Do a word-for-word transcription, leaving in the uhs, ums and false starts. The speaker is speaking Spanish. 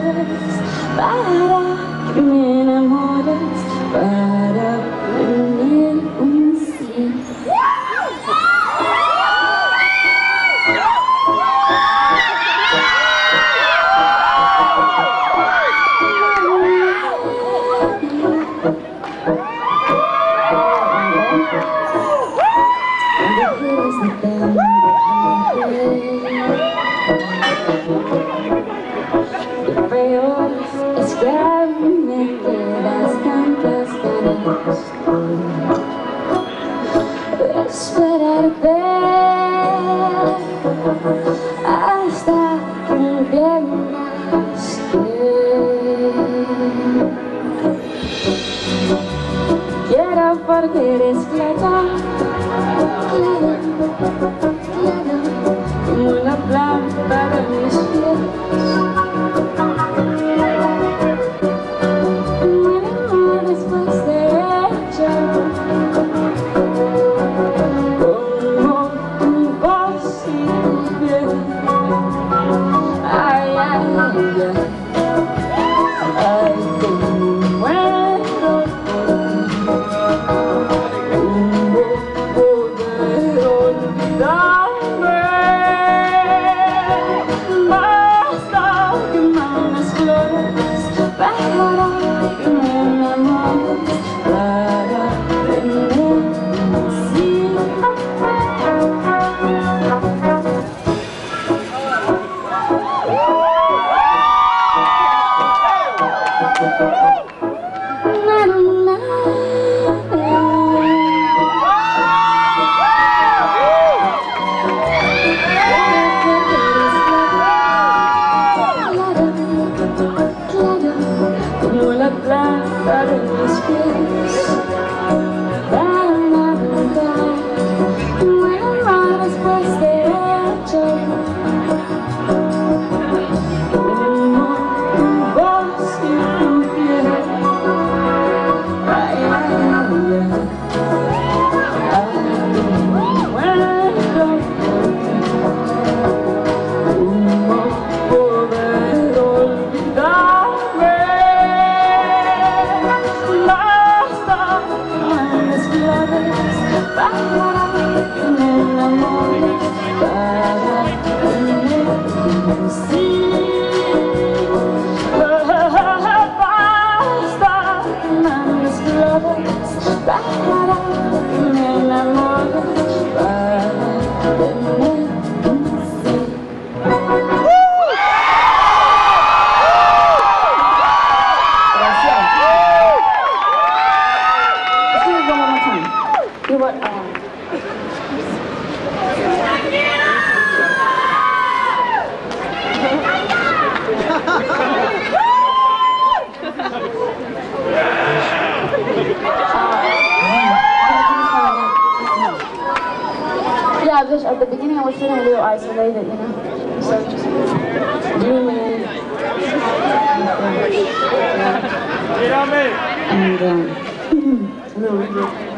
flores para que me enamores, para poner un sí. Es que a mí me quedas tantas ganas de esperarte hasta que entiendas que quiero porque eres clara, clara, clara, como una planta de mis pies. Planta de mis pies, para una verdad, muero más después de hecho, como tu voz y tu piel. Ay, ay, ay, ay, muero por ti, ¿cómo poder olvidarme? Para que me enamores, para tener un sí. Basta que me mandes flores, para que me enamores, para tener un sí. Gracias. Let's do it one more time. You what? Um, yeah, just at the beginning I was feeling a little isolated, you know. So just dreaming. And um, a little